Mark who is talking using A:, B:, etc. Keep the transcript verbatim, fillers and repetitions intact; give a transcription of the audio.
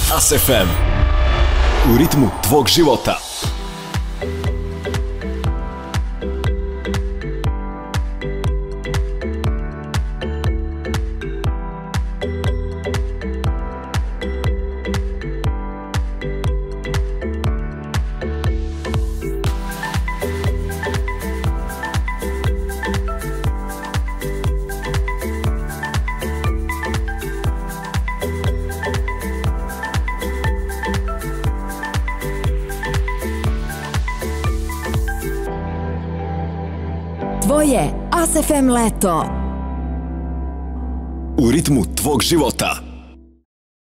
A: As ef em. U ritmu tvog života.
B: Tvoje As ef em leto.
A: U ritmu tvog života.